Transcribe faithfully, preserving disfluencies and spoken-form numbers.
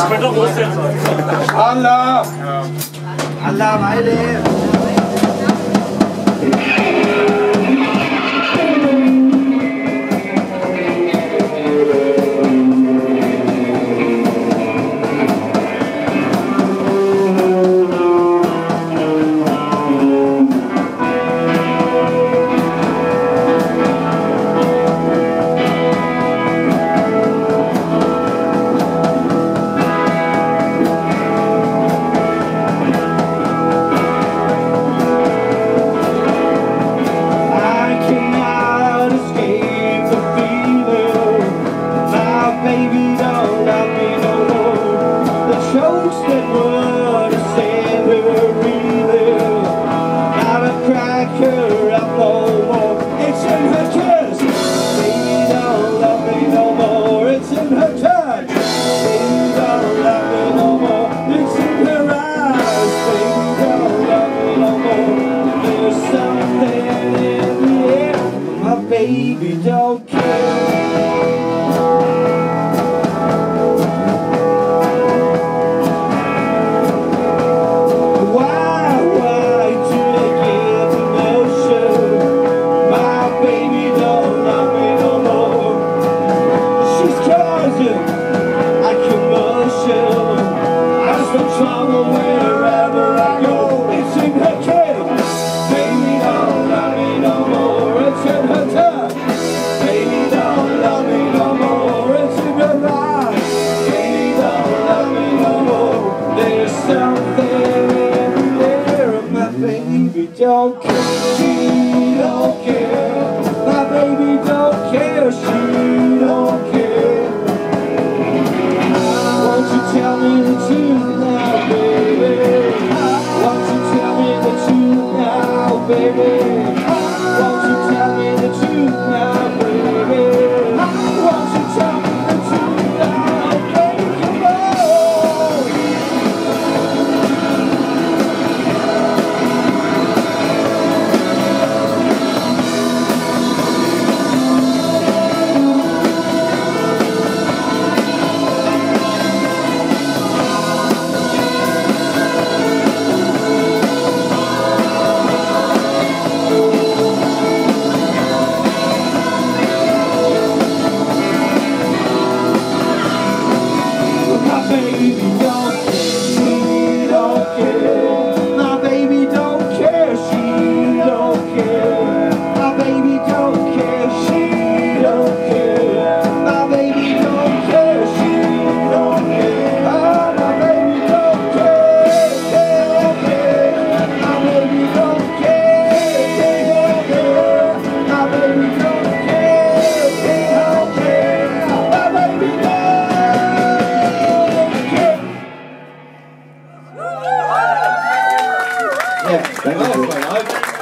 Das könnte doch Ostern sein. Allah! Allah, Weile! Baby, don't care. Why, why do they give the notion my baby don't love me no more? She's causing a commotion. I just want trouble wherever I go. It's in her case. Baby don't love me no more. It's in her touch. Don't care, she don't care. My baby don't care, she don't care. Won't you tell me the truth now, baby? Won't you tell me the truth now, baby? Won't you tell me the truth now, baby? Won't you tell me the truth now, baby? Come on! Ja, danke schön.